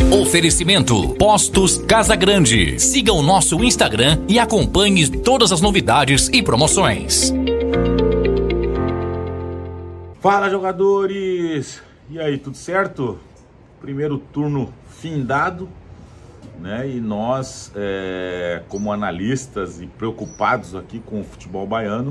Oferecimento Postos Casa Grande. Siga o nosso Instagram e acompanhe todas as novidades e promoções. Fala, jogadores! E aí, tudo certo? Primeiro turno findado, né? E nós, como analistas e preocupados aqui com o futebol baiano,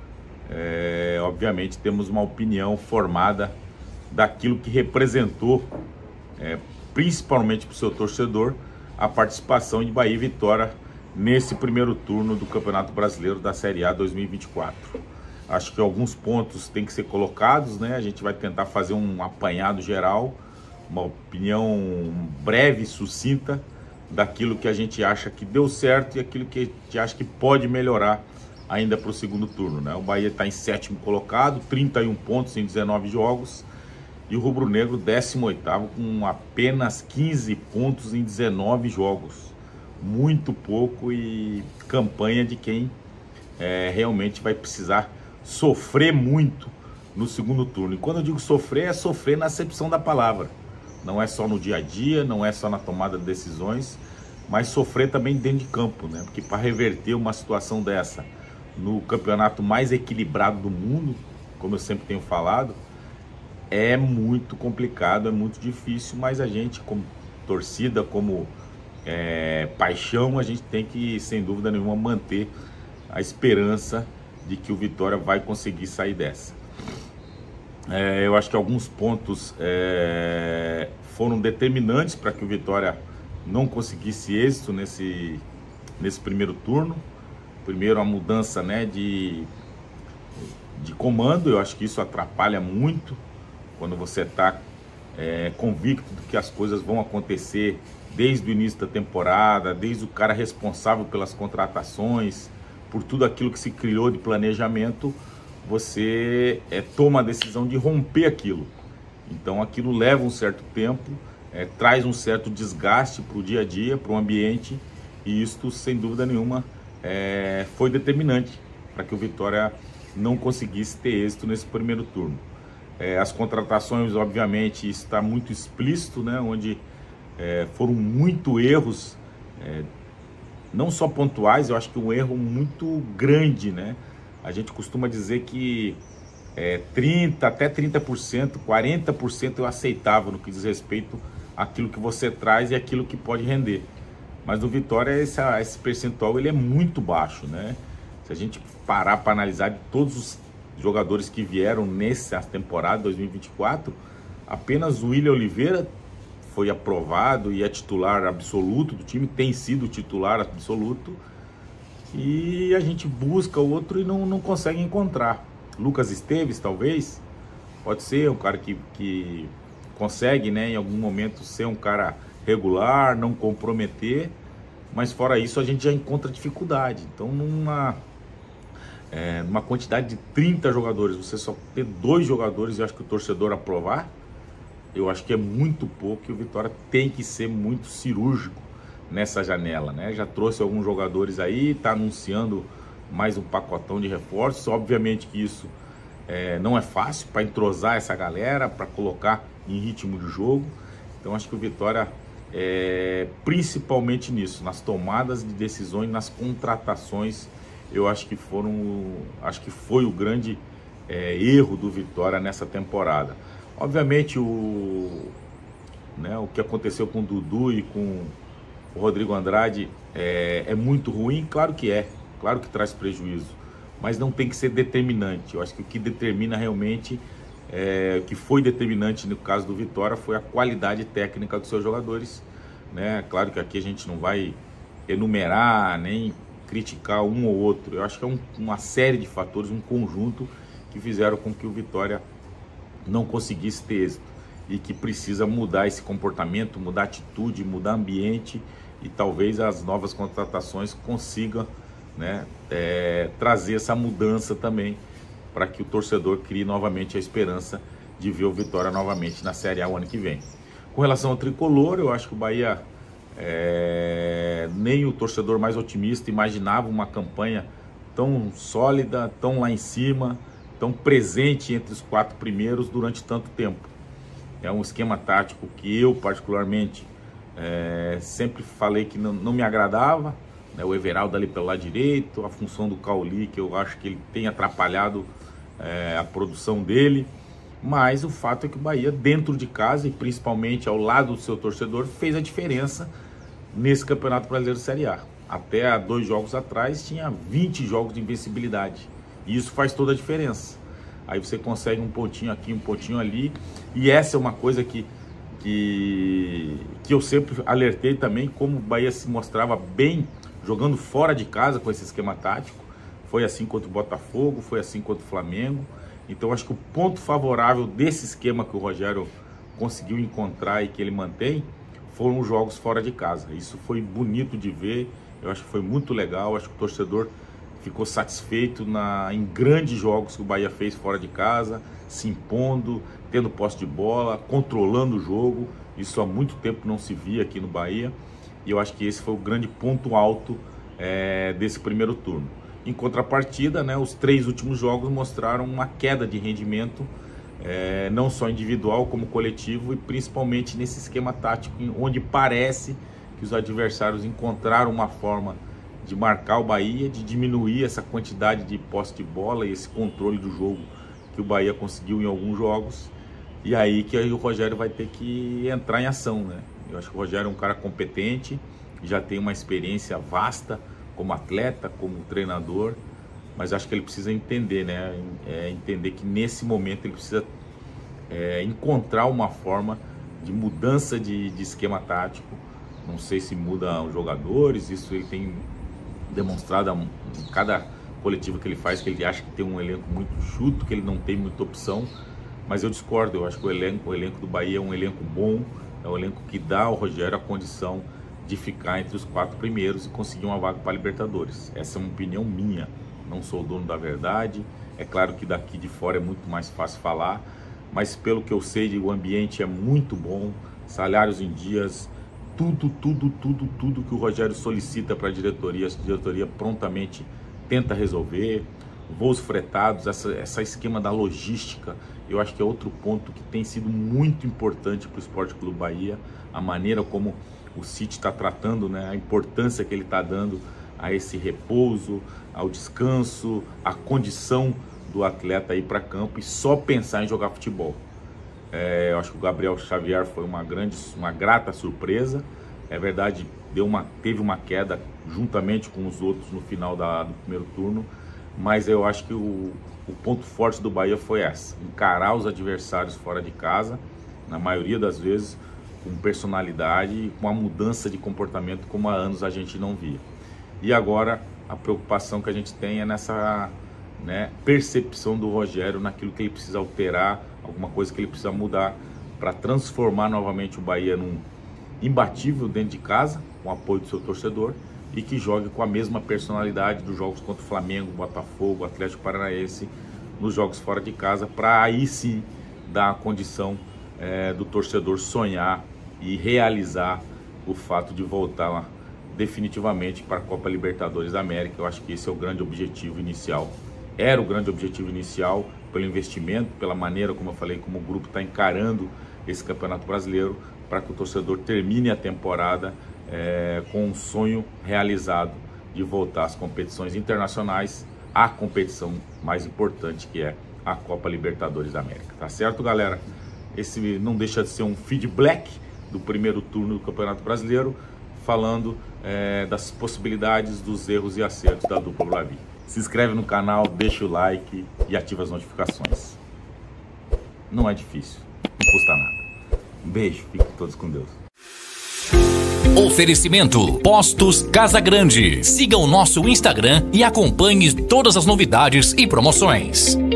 obviamente temos uma opinião formada daquilo que representou, principalmente para o seu torcedor, a participação de Bahia e Vitória nesse primeiro turno do Campeonato Brasileiro da Série A 2024. Acho que alguns pontos têm que ser colocados, né? A gente vai tentar fazer um apanhado geral, uma opinião breve e sucinta daquilo que a gente acha que deu certo e aquilo que a gente acha que pode melhorar ainda para o segundo turno, né? O Bahia está em 7º colocado, 31 pontos em 19 jogos, e o Rubro Negro 18º com apenas 15 pontos em 19 jogos. Muito pouco, e campanha de quem realmente vai precisar sofrer muito no segundo turno. E quando eu digo sofrer, é sofrer na acepção da palavra. Não é só no dia a dia, não é só na tomada de decisões, mas sofrer também dentro de campo, né? Porque para reverter uma situação dessa no campeonato mais equilibrado do mundo, como eu sempre tenho falado, é muito complicado, é muito difícil, mas a gente, como torcida, como paixão, a gente tem que, sem dúvida nenhuma, manter a esperança de que o Vitória vai conseguir sair dessa. Eu acho que alguns pontos foram determinantes para que o Vitória não conseguisse êxito nesse primeiro turno. Primeiro, a mudança, né, de comando. Eu acho que isso atrapalha muito quando você está convicto de que as coisas vão acontecer desde o início da temporada, desde o cara responsável pelas contratações, por tudo aquilo que se criou de planejamento. Você toma a decisão de romper aquilo. Então aquilo leva um certo tempo, traz um certo desgaste para o dia a dia, para o ambiente, e isto, sem dúvida nenhuma, foi determinante para que o Vitória não conseguisse ter êxito nesse primeiro turno. As contratações, obviamente, está muito explícito, né? Onde foram muito erros, não só pontuais. Eu acho que um erro muito grande, né? A gente costuma dizer que 30%, até 30%, 40% eu aceitava no que diz respeito àquilo que você traz e aquilo que pode render. Mas no Vitória esse percentual ele é muito baixo, né? Se a gente parar para analisar de todos os jogadores que vieram nessa temporada 2024, apenas o William Oliveira foi aprovado e é titular absoluto do time, tem sido titular absoluto, e a gente busca o outro e não consegue encontrar. Lucas Esteves, talvez, pode ser um cara que consegue, né, em algum momento ser um cara regular, não comprometer, mas fora isso a gente já encontra dificuldade. Então numa quantidade de 30 jogadores, você só ter 2 jogadores, eu acho que o torcedor aprovar, eu acho que é muito pouco, e o Vitória tem que ser muito cirúrgico nessa janela, né? Já trouxe alguns jogadores aí, está anunciando mais um pacotão de reforços. Obviamente que isso não é fácil para entrosar essa galera, para colocar em ritmo de jogo. Então acho que o Vitória, principalmente nisso, nas tomadas de decisões, nas contratações, eu acho que foi o grande erro do Vitória nessa temporada. Obviamente o que aconteceu com o Dudu e com o Rodrigo Andrade é muito ruim, claro que traz prejuízo, mas não tem que ser determinante. Eu acho que o que determina realmente, o que foi determinante no caso do Vitória, foi a qualidade técnica dos seus jogadores, né? Claro que aqui a gente não vai enumerar nem criticar um ou outro. Eu acho que é uma série de fatores, um conjunto que fizeram com que o Vitória não conseguisse ter êxito, e que precisa mudar esse comportamento, mudar a atitude, mudar ambiente, e talvez as novas contratações consigam, né, trazer essa mudança também, para que o torcedor crie novamente a esperança de ver o Vitória novamente na Série A o ano que vem. Com relação ao tricolor, eu acho que o Bahia, nem o torcedor mais otimista imaginava uma campanha tão sólida, tão lá em cima, tão presente entre os 4 primeiros durante tanto tempo. É um esquema tático que eu particularmente Sempre falei que não me agradava, né? O Everaldo ali pelo lado direito, a função do Cauli, que eu acho que ele tem atrapalhado a produção dele. Mas o fato é que o Bahia, dentro de casa e principalmente ao lado do seu torcedor, fez a diferença nesse Campeonato Brasileiro Série A. Até há 2 jogos atrás tinha 20 jogos de invencibilidade. E isso faz toda a diferença. Aí você consegue um pontinho aqui, um pontinho ali. E essa é uma coisa que eu sempre alertei também, como o Bahia se mostrava bem jogando fora de casa com esse esquema tático. Foi assim contra o Botafogo, foi assim contra o Flamengo. Então acho que o ponto favorável desse esquema que o Rogério conseguiu encontrar e que ele mantém foram os jogos fora de casa. Isso foi bonito de ver, eu acho que foi muito legal, acho que o torcedor ficou satisfeito em grandes jogos que o Bahia fez fora de casa, se impondo, tendo posse de bola, controlando o jogo. Isso há muito tempo não se via aqui no Bahia, e eu acho que esse foi o grande ponto alto desse primeiro turno. Em contrapartida, né, os 3 últimos jogos mostraram uma queda de rendimento, não só individual como coletivo, e principalmente nesse esquema tático, onde parece que os adversários encontraram uma forma de marcar o Bahia, de diminuir essa quantidade de posse de bola e esse controle do jogo que o Bahia conseguiu em alguns jogos. E aí que o Rogério vai ter que entrar em ação, né? Eu acho que o Rogério é um cara competente, já tem uma experiência vasta como atleta, como treinador, mas acho que ele precisa entender, né? Entender que nesse momento ele precisa encontrar uma forma de mudança de esquema tático. Não sei se muda os jogadores, isso ele tem demonstrado em cada coletivo que ele faz, que ele acha que tem um elenco muito chuto, que ele não tem muita opção, mas eu discordo. Eu acho que o elenco do Bahia é um elenco bom, é um elenco que dá ao Rogério a condição de ficar entre os 4 primeiros e conseguir uma vaga para a Libertadores. Essa é uma opinião minha, não sou o dono da verdade. É claro que daqui de fora é muito mais fácil falar, mas pelo que eu sei, o ambiente é muito bom, salários em dias, tudo que o Rogério solicita para a diretoria prontamente tenta resolver. Voos fretados, essa esquema da logística, eu acho que é outro ponto que tem sido muito importante para o Sport Clube Bahia, a maneira como o City está tratando, né, a importância que ele está dando a esse repouso, ao descanso, à condição do atleta ir para campo e só pensar em jogar futebol. Eu acho que o Gabriel Xavier foi uma grata surpresa. É verdade, teve uma queda juntamente com os outros no final do primeiro turno, mas eu acho que o ponto forte do Bahia foi encarar os adversários fora de casa, na maioria das vezes com personalidade e com uma mudança de comportamento como há anos a gente não via. E agora a preocupação que a gente tem é nessa percepção do Rogério naquilo que ele precisa alterar, alguma coisa que ele precisa mudar para transformar novamente o Bahia num imbatível dentro de casa, com o apoio do seu torcedor, e que jogue com a mesma personalidade dos jogos contra o Flamengo, Botafogo, Atlético Paranaense, nos jogos fora de casa, para aí sim dar a condição do torcedor sonhar e realizar o fato de voltar definitivamente para a Copa Libertadores da América. Eu acho que esse é o grande objetivo inicial. Era o grande objetivo inicial pelo investimento, pela maneira, como eu falei, como o grupo está encarando esse Campeonato Brasileiro, para que o torcedor termine a temporada com um sonho realizado de voltar às competições internacionais, à competição mais importante que é a Copa Libertadores da América. Tá certo, galera? Esse não deixa de ser um feedback do primeiro turno do Campeonato Brasileiro, falando das possibilidades, dos erros e acertos da dupla Blavi. Se inscreve no canal, deixa o like e ativa as notificações. Não é difícil, não custa nada. Um beijo, fiquem todos com Deus. Oferecimento Postos Casa Grande. Siga o nosso Instagram e acompanhe todas as novidades e promoções.